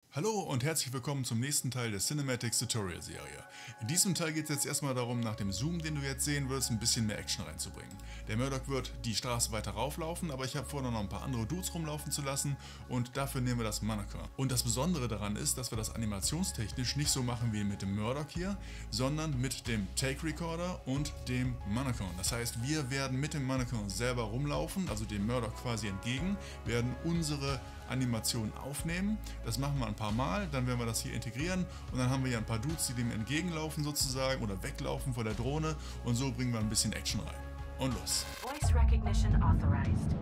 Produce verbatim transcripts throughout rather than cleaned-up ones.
Hallo und herzlich willkommen zum nächsten Teil der Cinematics Tutorial Serie. In diesem Teil geht es jetzt erstmal darum, nach dem Zoom, den du jetzt sehen wirst, ein bisschen mehr Action reinzubringen. Der Murdock wird die Straße weiter rauflaufen, aber ich habe vor, noch ein paar andere Dudes rumlaufen zu lassen und dafür nehmen wir das Mannequin. Und das Besondere daran ist, dass wir das animationstechnisch nicht so machen wie mit dem Murdock hier, sondern mit dem Take Recorder und dem Mannequin. Das heißt, wir werden mit dem Mannequin selber rumlaufen, also dem Murdock quasi entgegen, werden unsere Animation aufnehmen. Das machen wir ein paar Mal, dann werden wir das hier integrieren und dann haben wir hier ein paar Dudes, die dem entgegenlaufen sozusagen oder weglaufen vor der Drohne und so bringen wir ein bisschen Action rein. Und los! Voice recognition authorized.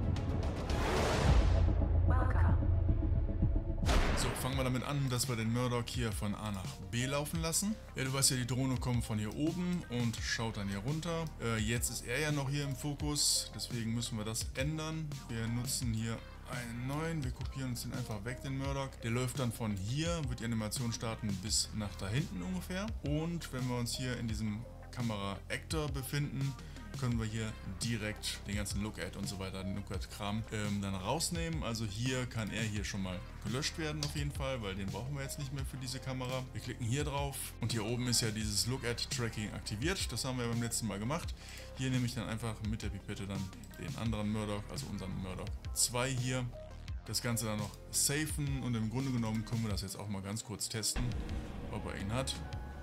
Welcome. So, fangen wir damit an, dass wir den Murdock hier von A nach B laufen lassen. Ja, du weißt ja, die Drohne kommt von hier oben und schaut dann hier runter. Äh, jetzt ist er ja noch hier im Fokus, deswegen müssen wir das ändern. Wir nutzen hier einen neuen, wir kopieren uns den einfach weg, den Murdock. Der läuft dann von hier, wird die Animation starten bis nach da hinten ungefähr. Und wenn wir uns hier in diesem Kamera Actor befinden, können wir hier direkt den ganzen Look-Add und so weiter, den Look-Add-Kram ähm, dann rausnehmen. Also hier kann er hier schon mal gelöscht werden auf jeden Fall, weil den brauchen wir jetzt nicht mehr für diese Kamera. Wir klicken hier drauf und hier oben ist ja dieses Look-Add-Tracking aktiviert. Das haben wir beim letzten Mal gemacht. Hier nehme ich dann einfach mit der Pipette dann den anderen Murdock, also unseren Murdock zwei hier. Das Ganze dann noch safen und im Grunde genommen können wir das jetzt auch mal ganz kurz testen, ob er ihn hat.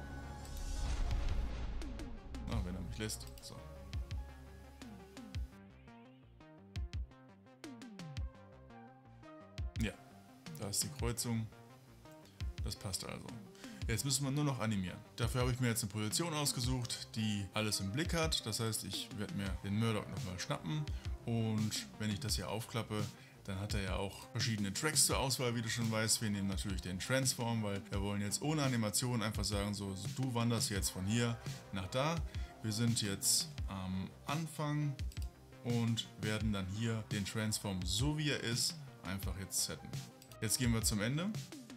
Na, wenn er mich lässt. So. Ja, da ist die Kreuzung. Das passt also. Jetzt müssen wir nur noch animieren. Dafür habe ich mir jetzt eine Position ausgesucht, die alles im Blick hat. Das heißt, ich werde mir den Murdock nochmal schnappen und wenn ich das hier aufklappe, dann hat er ja auch verschiedene Tracks zur Auswahl, wie du schon weißt. Wir nehmen natürlich den Transform, weil wir wollen jetzt ohne Animation einfach sagen, so, du wanderst jetzt von hier nach da. Wir sind jetzt am Anfang und werden dann hier den Transform, so wie er ist, einfach jetzt setten. Jetzt gehen wir zum Ende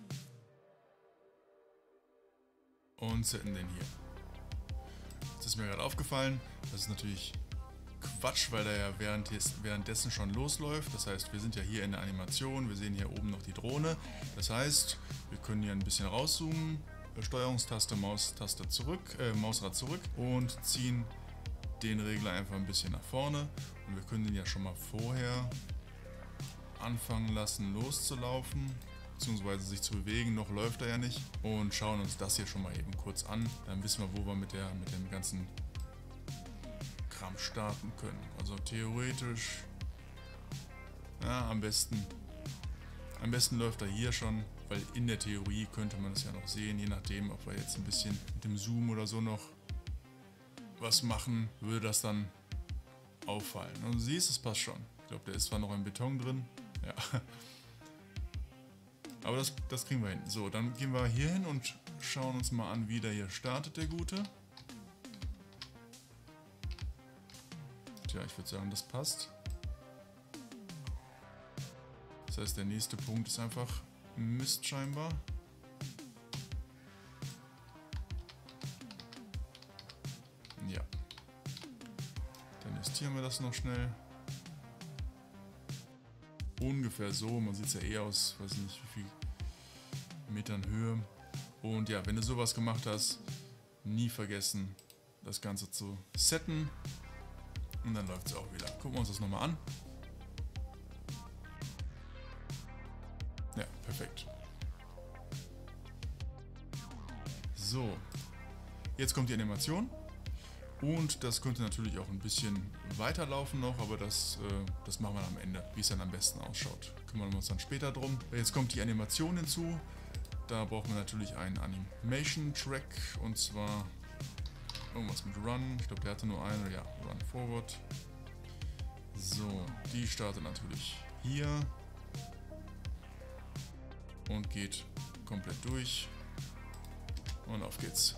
und setten den hier. Jetzt ist mir gerade aufgefallen, das ist natürlich Quatsch, weil der ja währenddessen schon losläuft. Das heißt, wir sind ja hier in der Animation, wir sehen hier oben noch die Drohne. Das heißt, wir können hier ein bisschen rauszoomen, Steuerungstaste, Maustaste zurück, äh, Mausrad zurück und ziehen den Regler einfach ein bisschen nach vorne. Und wir können den ja schon mal vorher anfangen lassen loszulaufen, beziehungsweise sich zu bewegen, noch läuft er ja nicht, und schauen uns das hier schon mal eben kurz an, dann wissen wir, wo wir mit, der, mit dem ganzen Kram starten können. Also theoretisch, ja, am besten, am besten läuft er hier schon, weil in der Theorie könnte man es ja noch sehen, je nachdem, ob wir jetzt ein bisschen mit dem Zoom oder so noch was machen, würde das dann auffallen. Und du siehst, es passt schon. Ich glaube, der ist zwar noch im Beton drin, ja. Aber das, das kriegen wir hin. So, dann gehen wir hier hin und schauen uns mal an, wie der hier startet, der Gute. Tja, ich würde sagen, das passt. Das heißt, der nächste Punkt ist einfach Mist scheinbar. Ja. Dann justieren wir das noch schnell. Ungefähr so, man sieht es ja eh aus, weiß nicht wie viel Metern Höhe. Und ja, wenn du sowas gemacht hast, nie vergessen, das Ganze zu setten. Und dann läuft es auch wieder. Gucken wir uns das nochmal an. Ja, perfekt. So, jetzt kommt die Animation. Und das könnte natürlich auch ein bisschen weiterlaufen noch, aber das, äh, das machen wir am Ende, wie es dann am besten ausschaut. Kümmern wir uns dann später drum. Jetzt kommt die Animation hinzu. Da brauchen wir natürlich einen Animation-Track, und zwar irgendwas mit Run. Ich glaube, der hatte nur einen. Ja, Run Forward. So, die startet natürlich hier und geht komplett durch. Und auf geht's.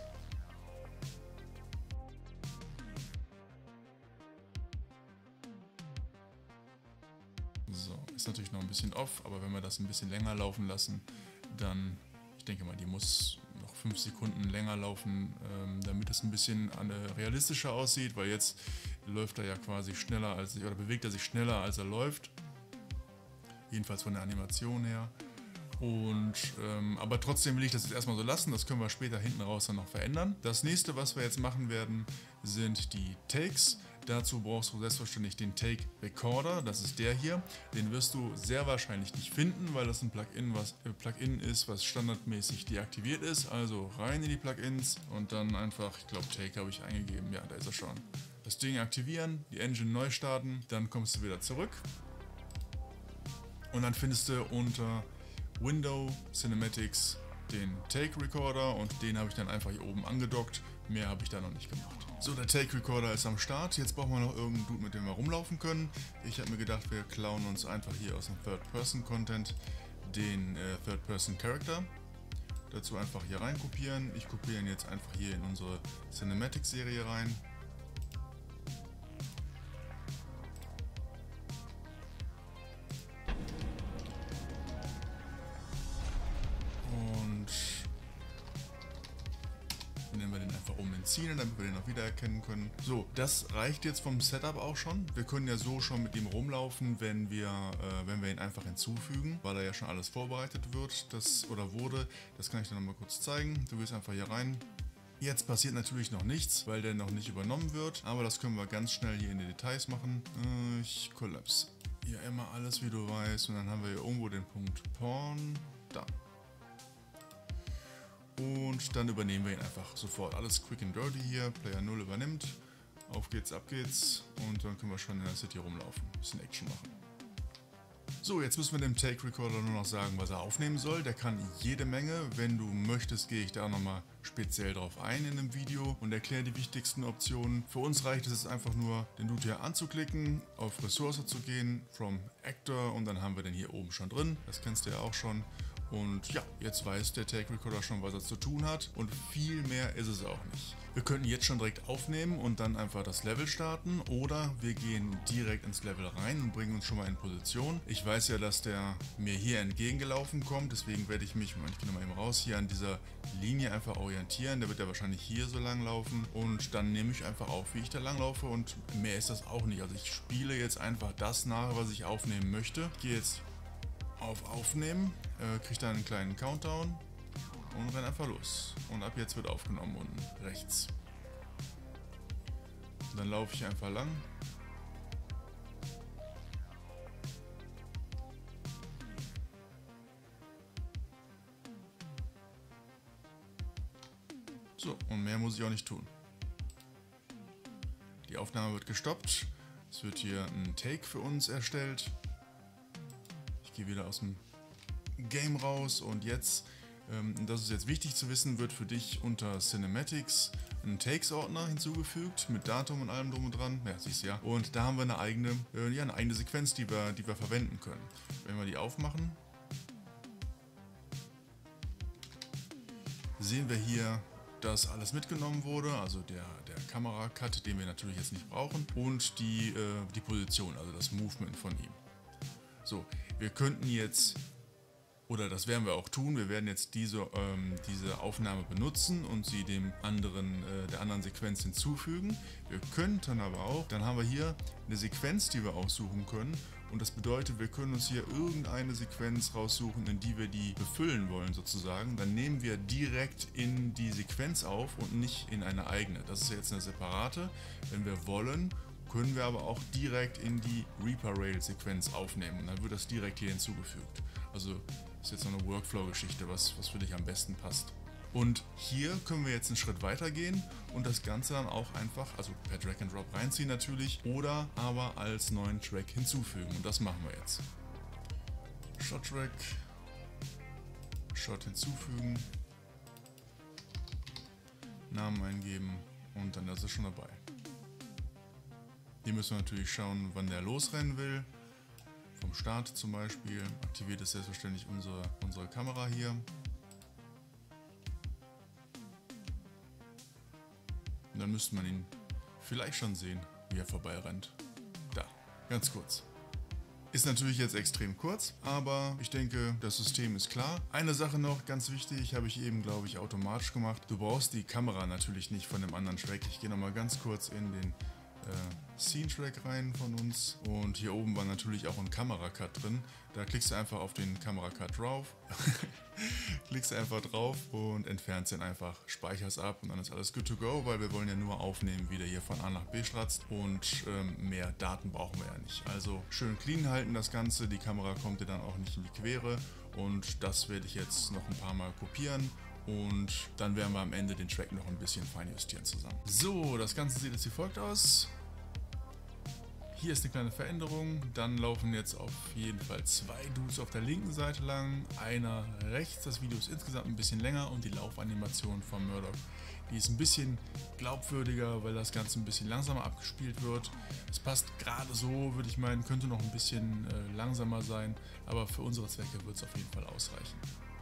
So, ist natürlich noch ein bisschen off, aber wenn wir das ein bisschen länger laufen lassen, dann, ich denke mal, die muss noch fünf Sekunden länger laufen, ähm, damit es ein bisschen realistischer aussieht, weil jetzt läuft er ja quasi schneller als oder bewegt er sich schneller als er läuft. Jedenfalls von der Animation her. Und, ähm, aber trotzdem will ich das jetzt erstmal so lassen, das können wir später hinten raus dann noch verändern. Das nächste, was wir jetzt machen werden, sind die Takes. Dazu brauchst du selbstverständlich den Take Recorder, das ist der hier. Den wirst du sehr wahrscheinlich nicht finden, weil das ein Plugin, was, äh, Plugin ist, was standardmäßig deaktiviert ist. Also rein in die Plugins und dann einfach, ich glaube Take habe ich eingegeben, ja, da ist er schon. Das Ding aktivieren, die Engine neu starten, dann kommst du wieder zurück. Und dann findest du unter Window Cinematics den Take Recorder und den habe ich dann einfach hier oben angedockt. Mehr habe ich da noch nicht gemacht. So, der Take Recorder ist am Start. Jetzt brauchen wir noch irgendeinen Dude, mit dem wir rumlaufen können. Ich habe mir gedacht, wir klauen uns einfach hier aus dem Third-Person-Content den äh, Third-Person-Character. Dazu einfach hier rein kopieren. Ich kopiere ihn jetzt einfach hier in unsere Cinematic-Serie rein. Nennen wir den einfach um den Ziel, damit wir den auch wiedererkennen können. So, das reicht jetzt vom Setup auch schon. Wir können ja so schon mit ihm rumlaufen, wenn wir, äh, wenn wir ihn einfach hinzufügen, weil er ja schon alles vorbereitet wird, das oder wurde. Das kann ich dann nochmal kurz zeigen. Du gehst einfach hier rein. Jetzt passiert natürlich noch nichts, weil der noch nicht übernommen wird, aber das können wir ganz schnell hier in die Details machen. Äh, ich kollapse hier immer alles, wie du weißt, und dann haben wir hier irgendwo den Punkt Porn. Da. Und dann übernehmen wir ihn einfach sofort. Alles quick and dirty hier. Player null übernimmt. Auf geht's, ab geht's. Und dann können wir schon in der City rumlaufen. Ein bisschen Action machen. So, jetzt müssen wir dem Take Recorder nur noch sagen, was er aufnehmen soll. Der kann jede Menge. Wenn du möchtest, gehe ich da nochmal speziell drauf ein in dem Video und erkläre die wichtigsten Optionen. Für uns reicht es einfach nur, den Dude hier anzuklicken, auf Ressource zu gehen, From Actor, und dann haben wir den hier oben schon drin. Das kennst du ja auch schon. Und ja, jetzt weiß der Take Recorder schon, was er zu tun hat, und viel mehr ist es auch nicht. Wir könnten jetzt schon direkt aufnehmen und dann einfach das Level starten, oder wir gehen direkt ins Level rein und bringen uns schon mal in Position. Ich weiß ja, dass der mir hier entgegengelaufen kommt, deswegen werde ich mich, ich gehe nochmal eben raus, hier an dieser Linie einfach orientieren. Der wird ja wahrscheinlich hier so lang laufen, und dann nehme ich einfach auf, wie ich da lang laufe, und mehr ist das auch nicht. Also ich spiele jetzt einfach das nach, was ich aufnehmen möchte. Ich gehe jetzt auf Aufnehmen, äh, kriege dann einen kleinen Countdown und renn einfach los. Und ab jetzt wird aufgenommen unten rechts. Und dann laufe ich einfach lang. So, und mehr muss ich auch nicht tun. Die Aufnahme wird gestoppt. Es wird hier ein Take für uns erstellt. Ich gehe wieder aus dem Game raus, und jetzt, ähm, das ist jetzt wichtig zu wissen, wird für dich unter Cinematics ein Takes-Ordner hinzugefügt mit Datum und allem drum und dran. Ja, siehst du ja. Und da haben wir eine eigene, äh, ja, eine eigene Sequenz, die wir, die wir verwenden können. Wenn wir die aufmachen, sehen wir hier, dass alles mitgenommen wurde, also der, der Kamera-Cut, den wir natürlich jetzt nicht brauchen, und die, äh, die Position, also das Movement von ihm. So, wir könnten jetzt, oder das werden wir auch tun, wir werden jetzt diese, ähm, diese Aufnahme benutzen und sie dem anderen, äh, der anderen Sequenz hinzufügen. Wir könnten aber auch, dann haben wir hier eine Sequenz, die wir aussuchen können, und das bedeutet, wir können uns hier irgendeine Sequenz raussuchen, in die wir die befüllen wollen sozusagen. Dann nehmen wir direkt in die Sequenz auf und nicht in eine eigene. Das ist jetzt eine separate. Wenn wir wollen, können wir aber auch direkt in die Reaper Rail Sequenz aufnehmen, und dann wird das direkt hier hinzugefügt. Also ist jetzt noch eine Workflow-Geschichte, was, was für dich am besten passt. Und hier können wir jetzt einen Schritt weiter gehen und das Ganze dann auch einfach, also per Drag and Drop reinziehen natürlich, oder aber als neuen Track hinzufügen, und das machen wir jetzt. Shot Track, Shot hinzufügen, Namen eingeben, und dann ist es schon dabei. Hier müssen wir natürlich schauen, wann der losrennen will. Vom Start zum Beispiel. Aktiviert ist selbstverständlich unsere, unsere Kamera hier. Und dann müsste man ihn vielleicht schon sehen, wie er vorbeirennt. Da, ganz kurz. Ist natürlich jetzt extrem kurz, aber ich denke, das System ist klar. Eine Sache noch, ganz wichtig, habe ich eben, glaube ich, automatisch gemacht. Du brauchst die Kamera natürlich nicht von dem anderen Track. Ich gehe nochmal ganz kurz in den äh, Scene-Track rein von uns. Und hier oben war natürlich auch ein Kamera-Cut drin. Da klickst du einfach auf den Kamera-Cut drauf, klickst einfach drauf und entfernst den einfach, speicherst ab und dann ist alles good to go, weil wir wollen ja nur aufnehmen, wie der hier von A nach B stratzt und ähm, mehr Daten brauchen wir ja nicht. Also schön clean halten das Ganze, die Kamera kommt dir dann auch nicht in die Quere und das werde ich jetzt noch ein paar Mal kopieren. Und dann werden wir am Ende den Track noch ein bisschen feinjustieren zusammen. So, das Ganze sieht jetzt wie folgt aus. Hier ist eine kleine Veränderung. Dann laufen jetzt auf jeden Fall zwei Dudes auf der linken Seite lang, einer rechts. Das Video ist insgesamt ein bisschen länger und die Laufanimation von Murdoch, die ist ein bisschen glaubwürdiger, weil das Ganze ein bisschen langsamer abgespielt wird. Es passt gerade so, würde ich meinen, könnte noch ein bisschen äh, langsamer sein, aber für unsere Zwecke wird es auf jeden Fall ausreichen.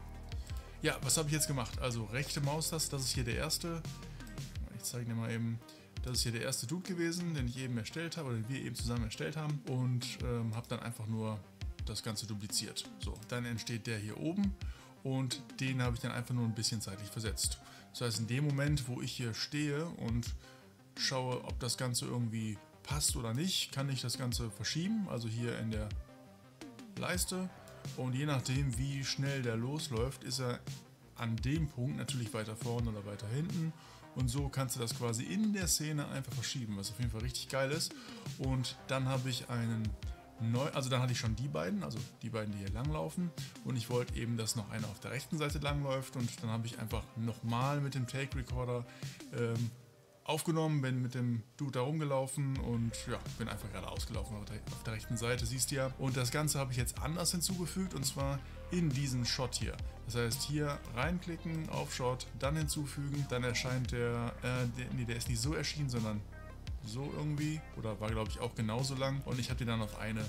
Ja, was habe ich jetzt gemacht? Also rechte Maustaste, das ist hier der erste. Ich zeige dir mal eben. Das ist hier der erste Dude gewesen, den ich eben erstellt habe, oder den wir eben zusammen erstellt haben. Und ähm, habe dann einfach nur das Ganze dupliziert. So, dann entsteht der hier oben und den habe ich dann einfach nur ein bisschen zeitlich versetzt. Das heißt, in dem Moment, wo ich hier stehe und schaue, ob das Ganze irgendwie passt oder nicht, kann ich das Ganze verschieben. Also hier in der Leiste. Und je nachdem, wie schnell der losläuft, ist er an dem Punkt natürlich weiter vorne oder weiter hinten. Und so kannst du das quasi in der Szene einfach verschieben, was auf jeden Fall richtig geil ist. Und dann habe ich einen neu, also dann hatte ich schon die beiden, also die beiden, die hier langlaufen. Und ich wollte eben, dass noch einer auf der rechten Seite langläuft. Und dann habe ich einfach nochmal mit dem Take Recorder ähm, aufgenommen, bin mit dem Dude da rumgelaufen und ja, bin einfach gerade ausgelaufen auf der, auf der rechten Seite, siehst du ja. Und das Ganze habe ich jetzt anders hinzugefügt und zwar in diesen Shot hier. Das heißt, hier reinklicken, auf Shot, dann hinzufügen, dann erscheint der, äh, der, nee, der ist nicht so erschienen, sondern so irgendwie, oder war glaube ich auch genauso lang und ich habe den dann auf eine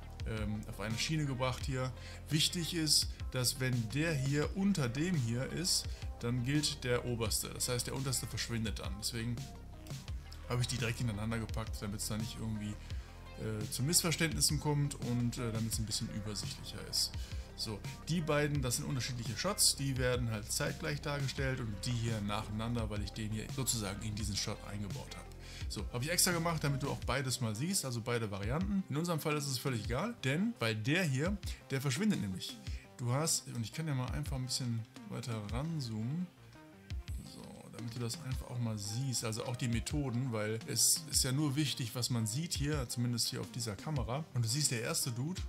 auf eine Schiene gebracht hier. Wichtig ist, dass wenn der hier unter dem hier ist, dann gilt der oberste. Das heißt, der unterste verschwindet dann. Deswegen habe ich die direkt ineinander gepackt, damit es da nicht irgendwie äh, zu Missverständnissen kommt und äh, damit es ein bisschen übersichtlicher ist. So, die beiden, das sind unterschiedliche Shots, die werden halt zeitgleich dargestellt und die hier nacheinander, weil ich den hier sozusagen in diesen Shot eingebaut habe. So, habe ich extra gemacht, damit du auch beides mal siehst, also beide Varianten. In unserem Fall ist es völlig egal, denn bei der hier, der verschwindet nämlich. Du hast, und ich kann ja mal einfach ein bisschen weiter ranzoomen, so, damit du das einfach auch mal siehst, also auch die Methoden, weil es ist ja nur wichtig, was man sieht hier, zumindest hier auf dieser Kamera. Und du siehst, der erste Dude,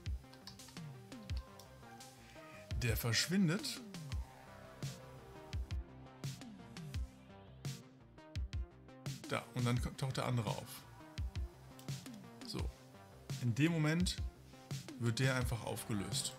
der verschwindet. Da, und dann taucht der andere auf. So. In dem Moment wird der einfach aufgelöst.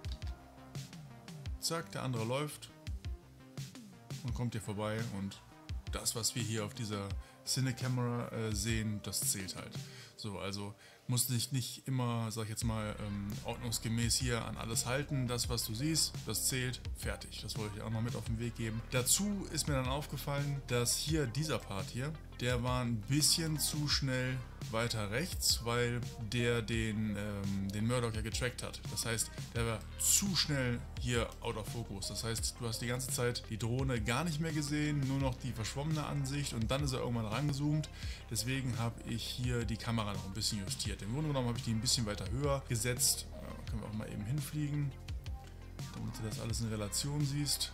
Zack, der andere läuft und kommt hier vorbei und das, was wir hier auf dieser Cine-Camera äh, sehen, das zählt halt. So, also musst dich nicht immer, sag ich jetzt mal, ähm, ordnungsgemäß hier an alles halten. Das, was du siehst, das zählt, fertig. Das wollte ich auch noch mit auf den Weg geben. Dazu ist mir dann aufgefallen, dass hier dieser Part hier, der war ein bisschen zu schnell weiter rechts, weil der den, ähm, den Murdoch ja getrackt hat. Das heißt, der war zu schnell hier out of focus. Das heißt, du hast die ganze Zeit die Drohne gar nicht mehr gesehen, nur noch die verschwommene Ansicht und dann ist er irgendwann rangezoomt. Deswegen habe ich hier die Kamera noch ein bisschen justiert. Im Grunde genommen habe ich die ein bisschen weiter höher gesetzt. Ja, können wir auch mal eben hinfliegen, damit du das alles in Relation siehst.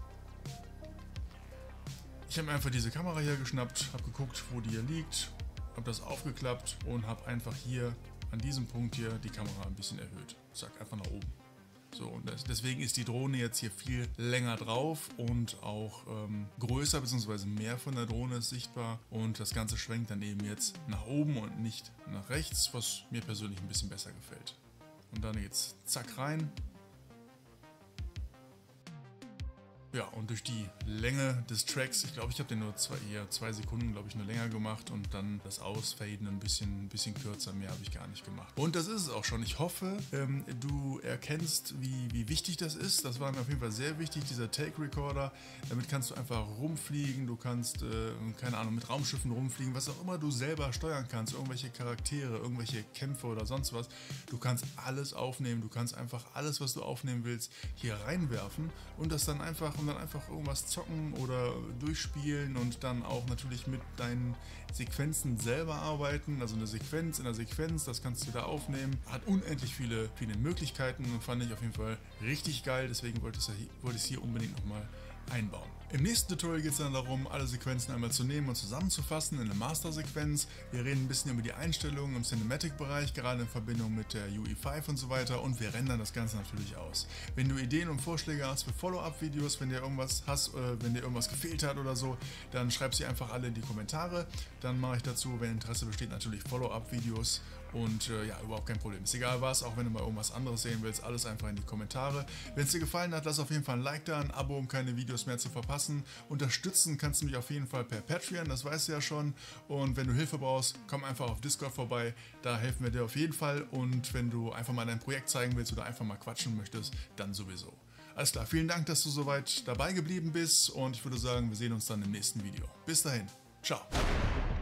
Ich habe mir einfach diese Kamera hier geschnappt, habe geguckt, wo die hier liegt, habe das aufgeklappt und habe einfach hier an diesem Punkt hier die Kamera ein bisschen erhöht. Zack, einfach nach oben. So, und das, deswegen ist die Drohne jetzt hier viel länger drauf und auch ähm, größer bzw. mehr von der Drohne ist sichtbar und das Ganze schwenkt dann eben jetzt nach oben und nicht nach rechts, was mir persönlich ein bisschen besser gefällt. Und dann jetzt zack rein. Ja, und durch die Länge des Tracks, ich glaube, ich habe den nur zwei, eher zwei Sekunden, glaube ich, nur länger gemacht und dann das Ausfaden ein bisschen, ein bisschen kürzer, mehr habe ich gar nicht gemacht. Und das ist es auch schon. Ich hoffe, ähm, du erkennst, wie, wie wichtig das ist. Das war mir auf jeden Fall sehr wichtig, dieser Take Recorder. Damit kannst du einfach rumfliegen, du kannst, äh, keine Ahnung, mit Raumschiffen rumfliegen, was auch immer du selber steuern kannst, irgendwelche Charaktere, irgendwelche Kämpfe oder sonst was. Du kannst alles aufnehmen, du kannst einfach alles, was du aufnehmen willst, hier reinwerfen und das dann einfach und dann einfach irgendwas zocken oder durchspielen und dann auch natürlich mit deinen Sequenzen selber arbeiten. Also eine Sequenz in der Sequenz, das kannst du da aufnehmen. Hat unendlich viele, viele Möglichkeiten und fand ich auf jeden Fall richtig geil. Deswegen wollte ich es hier unbedingt nochmal einbauen. Im nächsten Tutorial geht es dann darum, alle Sequenzen einmal zu nehmen und zusammenzufassen in eine Master-Sequenz. Wir reden ein bisschen über die Einstellungen im Cinematic-Bereich, gerade in Verbindung mit der U E fünf und so weiter, und wir rendern das Ganze natürlich aus. Wenn du Ideen und Vorschläge hast für Follow-up-Videos, wenn dir irgendwas hast, äh, wenn dir irgendwas gefehlt hat oder so, dann schreib sie einfach alle in die Kommentare. Dann mache ich dazu, wenn Interesse besteht, natürlich Follow-up-Videos. Und äh, ja, überhaupt kein Problem. Ist egal was, auch wenn du mal irgendwas anderes sehen willst, alles einfach in die Kommentare. Wenn es dir gefallen hat, lass auf jeden Fall ein Like da, ein Abo, um keine Videos mehr zu verpassen. Unterstützen kannst du mich auf jeden Fall per Patreon, das weißt du ja schon. Und wenn du Hilfe brauchst, komm einfach auf Discord vorbei, da helfen wir dir auf jeden Fall. Und wenn du einfach mal dein Projekt zeigen willst oder einfach mal quatschen möchtest, dann sowieso. Alles klar, vielen Dank, dass du soweit dabei geblieben bist und ich würde sagen, wir sehen uns dann im nächsten Video. Bis dahin, ciao.